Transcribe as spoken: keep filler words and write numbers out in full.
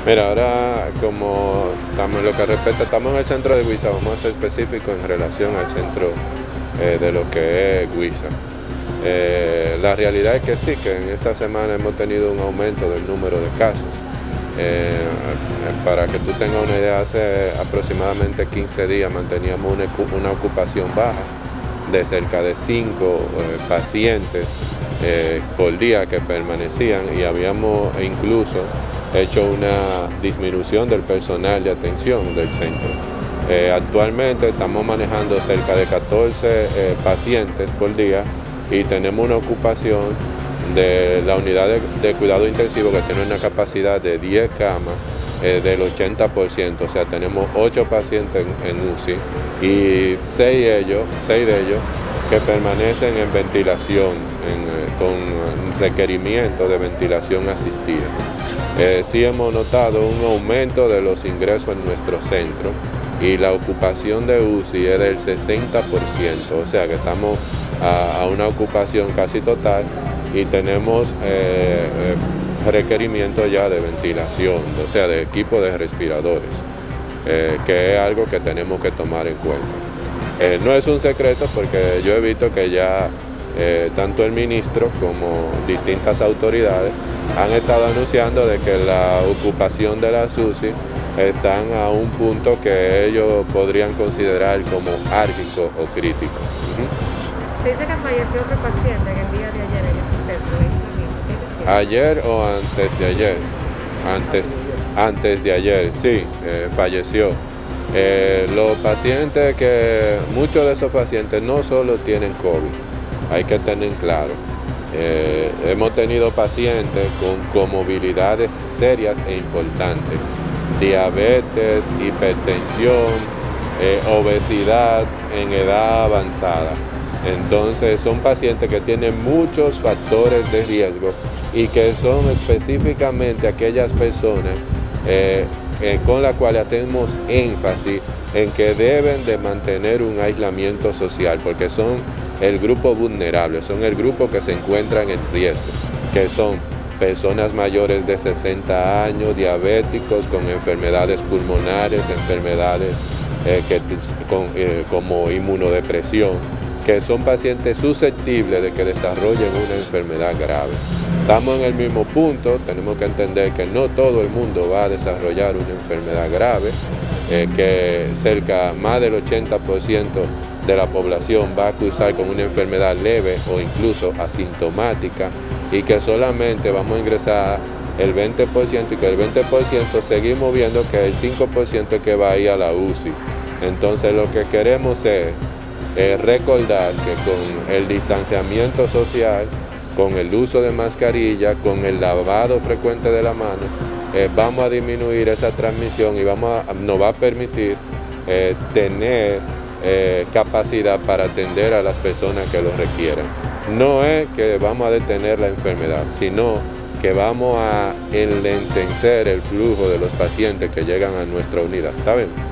Mira, ahora como estamos en lo que respecta, estamos en el centro de Huiza, vamos a ser específicos en relación al centro eh, de lo que es Huiza. Eh, la realidad es que sí, que en esta semana hemos tenido un aumento del número de casos. Eh, para que tú tengas una idea, hace aproximadamente quince días manteníamos una, una ocupación baja de cerca de cinco eh, pacientes eh, por día que permanecían, y habíamos incluso hecho una disminución del personal de atención del centro. Eh, actualmente estamos manejando cerca de catorce eh, pacientes por día y tenemos una ocupación de la unidad de, de cuidado intensivo que tiene una capacidad de diez camas eh, del ochenta por ciento, o sea, tenemos ocho pacientes en, en U C I y seis de ellos, seis de ellos que permanecen en ventilación, en, eh, con requerimiento de ventilación asistida. Eh, sí hemos notado un aumento de los ingresos en nuestro centro y la ocupación de U C I es del sesenta por ciento, o sea que estamos a, a una ocupación casi total y tenemos eh, requerimiento ya de ventilación, o sea de equipo de respiradores, eh, que es algo que tenemos que tomar en cuenta. Eh, no es un secreto porque yo he visto que ya eh, tanto el ministro como distintas autoridades han estado anunciando de que la ocupación de las U C I están a un punto que ellos podrían considerar como álgico o crítico. Se dice que falleció otro paciente en el día de ayer en este centro. ¿Ayer o antes de ayer? Antes, antes de ayer, sí, eh, falleció. Eh, los pacientes que, muchos de esos pacientes no solo tienen COVID, hay que tener claro. Eh, hemos tenido pacientes con comorbilidades serias e importantes, diabetes, hipertensión, eh, obesidad en edad avanzada. Entonces son pacientes que tienen muchos factores de riesgo y que son específicamente aquellas personas eh, eh, con las cuales hacemos énfasis en que deben de mantener un aislamiento social, porque son el grupo vulnerable, son el grupo que se encuentran en riesgo, que son personas mayores de sesenta años, diabéticos, con enfermedades pulmonares, enfermedades eh, que, con, eh, como inmunodepresión, que son pacientes susceptibles de que desarrollen una enfermedad grave. Estamos en el mismo punto, tenemos que entender que no todo el mundo va a desarrollar una enfermedad grave, eh, que cerca, más del ochenta por ciento de la población va a cursar con una enfermedad leve o incluso asintomática, y que solamente vamos a ingresar el veinte por ciento y que el veinte por ciento seguimos viendo que el cinco por ciento es que va a ir a la U C I. Entonces lo que queremos es eh, recordar que con el distanciamiento social, con el uso de mascarilla, con el lavado frecuente de la mano, eh, vamos a disminuir esa transmisión y vamos a, nos va a permitir eh, tener eh, capacidad para atender a las personas que lo requieran. No es que vamos a detener la enfermedad, sino que vamos a enlentecer el flujo de los pacientes que llegan a nuestra unidad. ¿Está bien?